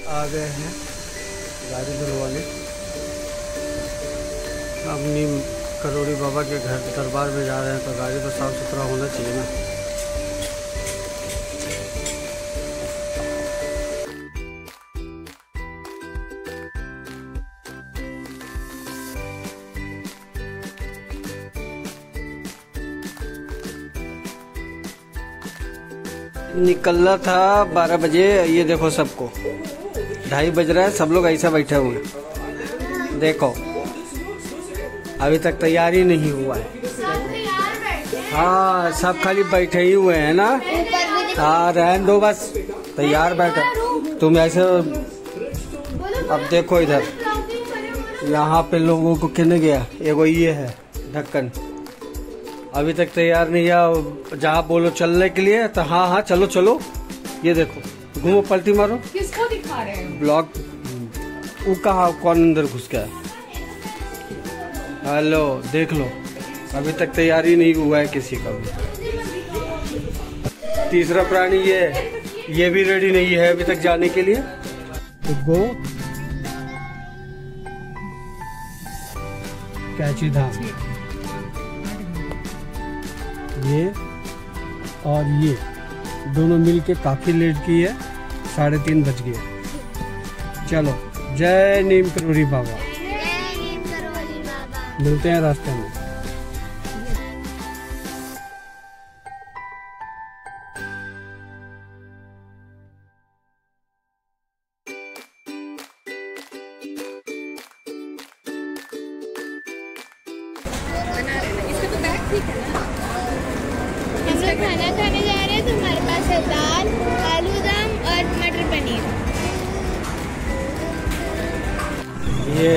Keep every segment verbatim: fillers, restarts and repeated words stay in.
आ गए हैं गाड़ी धुलवाने। अब नीम करोड़ी बाबा के घर दरबार में जा रहे हैं तो गाड़ी तो साफ सुथरा होना चाहिए ना। निकलना था बारह बजे, ये देखो सबको ढाई बज रहा है, सब लोग ऐसा बैठे हुए हैं। देखो अभी तक तैयारी नहीं हुआ है। हाँ सब खाली बैठे ही हुए हैं ना। हाँ रहने दो बस, तैयार बैठो तुम ऐसे। अब देखो इधर यहाँ पे लोगों को किन गया, एगो ये है ढक्कन, अभी तक तैयार नहीं है। जहाँ बोलो चलने के लिए तो हाँ हाँ चलो चलो। ये देखो घूमो पलटी मारो। किसको दिखा रहे हैं? ब्लॉग वो कहा कौन अंदर घुस गया। हेलो देख लो, अभी तक तैयारी नहीं हुआ है किसी का भी। तीसरा प्राणी ये ये भी रेडी नहीं है अभी तक जाने के लिए। तो गो कैची धाम, ये और ये दोनों मिलके काफी लेट की है, साढ़े तीन बज गए। चलो जय नीम करोड़ी बाबा, मिलते हैं रास्ते में। हम लोग खाना खाने जा रहे हैं तो हमारे पास है दाल, आलू दम और मटर पनीर। ये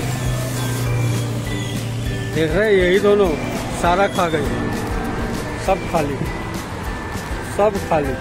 देख रहे यही दोनों सारा खा गए, सब खाली सब खाली।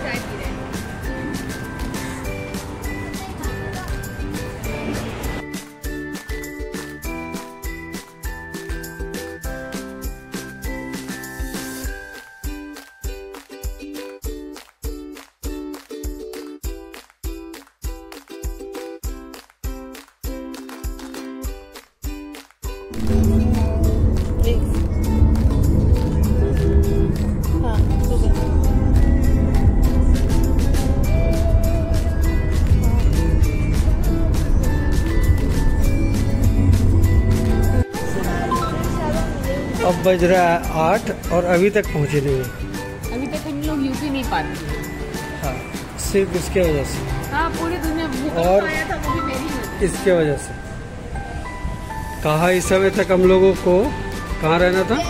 अब बज रहा है आठ और अभी तक पहुंचे नहीं है। अभी तक हम लोग यूपी नहीं पाते। हाँ सिर्फ इसके वजह से। हाँ पूरी दुनिया और आया था, वो भी मेरी वजह। इसके वजह से कहा इस समय तक हम लोगों को कहाँ रहना था।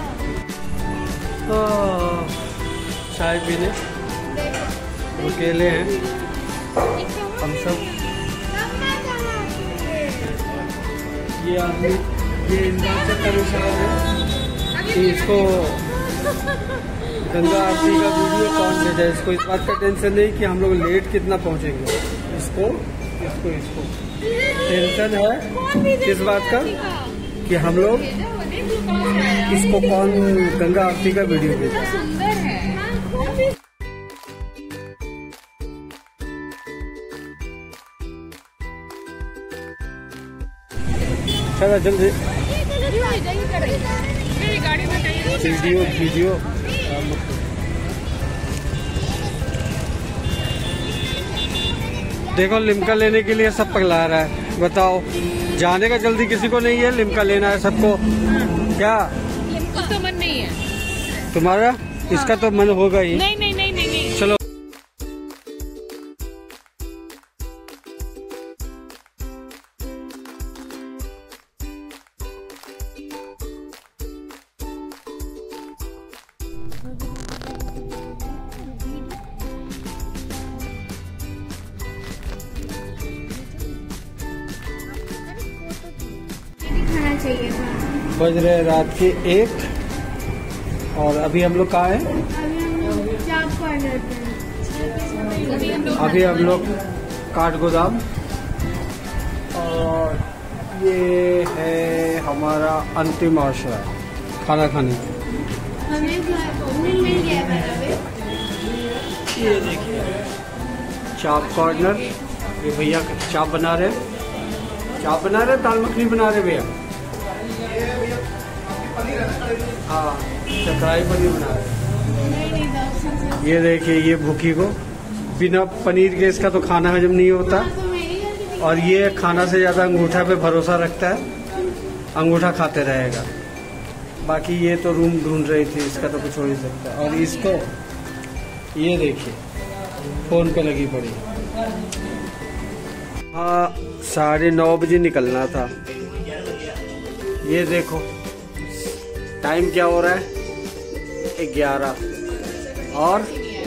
चाय पीने अकेले हैं हम सब। ये आदमी ये इंसान से परेशान है कि इसको गंगा आरती का वीडियो कौन ले जाए। इसको इस बात का टेंशन नहीं कि हम लोग लेट कितना पहुंचेंगे, इसको इसको इसको टेंशन है किस बात का कि हम लोग इसको कौन गंगा आरती का वीडियो भेजा। सुंदर है। चलो जल्दी गाड़ी में वीडियो वीडियो देखो लिम्का लेने के लिए सब पगला रहा है। बताओ जाने का जल्दी किसी को नहीं है, लिम्का लेना है सबको। क्या उसका मन नहीं है तुम्हारा? हाँ। इसका तो मन होगा ही। नहीं नहीं नहीं नहीं, नहीं। चलो खाना चाहिए था। बज रहे रात के एक और अभी हम लोग कहाँ हैं? अभी हम लोग काठ गोदाम और ये है हमारा अंतिम आश्रय खाना खाने। हमें मिल गया। ये देखिए चाप कॉर्नर ये भैया चाप बना रहे, चाप बना रहे, दाल मखनी बना रहे भैया। हाँ, कढ़ाई पनीर बना रहे। ये देखिए, ये भूखी को बिना पनीर के इसका तो खाना हजम नहीं होता। और ये खाना से ज्यादा अंगूठा पे भरोसा रखता है, अंगूठा खाते रहेगा। बाकी ये तो रूम ढूंढ रही थी, इसका तो कुछ हो नहीं सकता। और इसको ये देखिए, फोन पे लगी पड़ी। हाँ, साढ़े नौ बजे निकलना था। ये देखो टाइम क्या हो रहा है, ग्यारह। और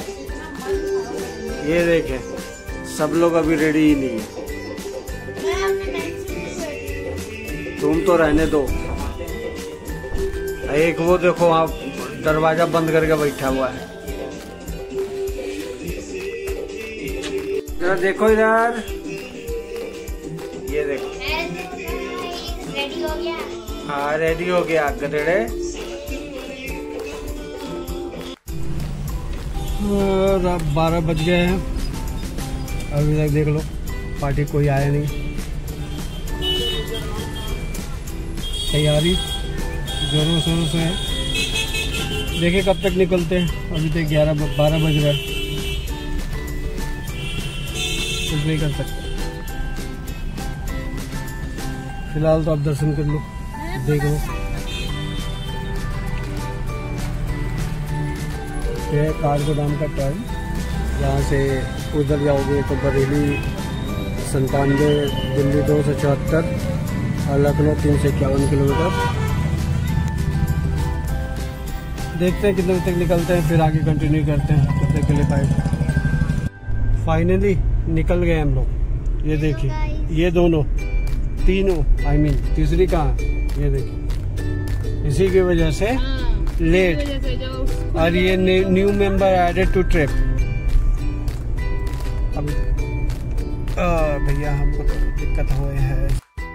ये देखें, सब लोग अभी रेडी ही नहीं है। तुम तो रहने दो। एक वो देखो, आप दरवाजा बंद करके बैठा हुआ है। जरा देखो इधर, ये देखो। रेडी हो गया। हाँ, रेडी हो गया गधेड़े। और अब बारह बज गए हैं, अभी तक देख लो पार्टी कोई आया नहीं। तैयारी जोरों शोरों से है, देखिए कब तक निकलते हैं। अभी तक ग्यारह बारह बज रहा है, कुछ नहीं कर सकते। फिलहाल तो आप दर्शन कर लो, देख लो। ये काठगोदाम का टाइम, यहाँ से उधर जाओगे तो बरेली संतानवे, दिल्ली दो सौ चौहत्तर और लखनऊ तीन सौ इक्यावन किलोमीटर। देखते हैं कितने तक निकलते हैं, फिर आगे कंटिन्यू करते हैं। तब तक के लिए बाय। फाइनली निकल गए हम लोग। ये देखिए, ये दोनों तीनों आई I मीन mean, तीसरी कहाँ, ये देखिए। इसी की वजह से लेट। और ये new member added to trip. अब भैया हमको तो दिक्कत हुए है।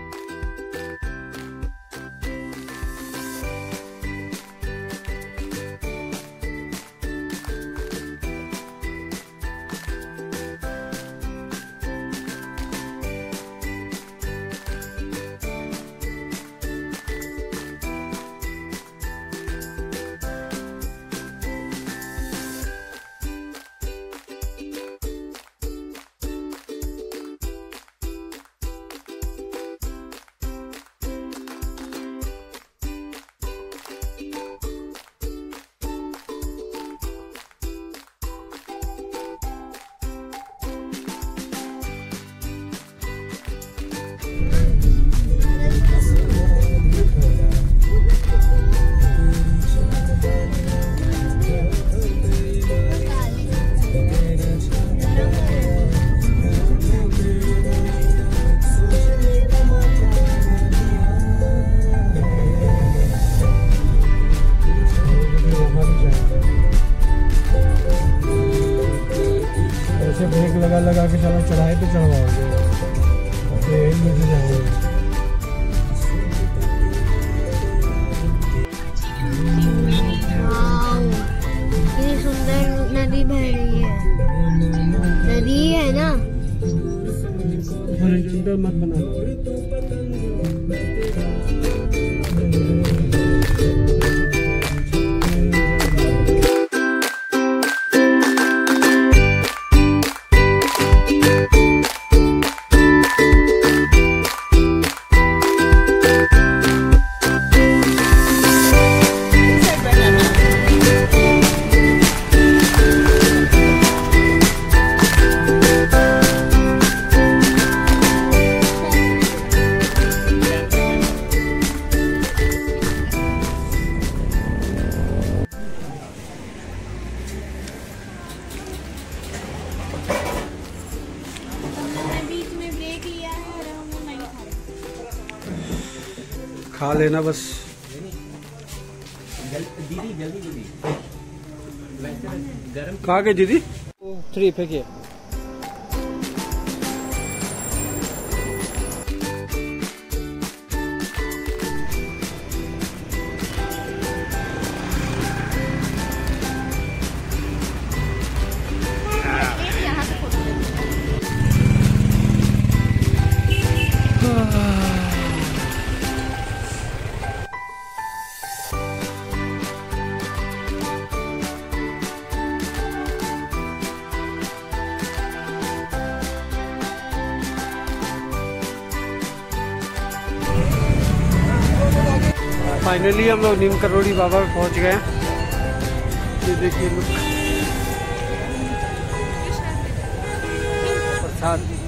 ब्रेक लगा लगा के चला चढ़ाए तो चढ़वाओगे, तो यही मुझे जाओगे। कितनी सुंदर नदी बह रही है। नदी है ना, मत बनाना। खा लेना बस। दीदी जल्दी दीदी गरम कहाँ गई दीदी? थ्री फेंकिए। फाइनली हम लोग नीम करोड़ी बाबा पे पहुंच गए हैं। ये देखिए लोग प्रसाद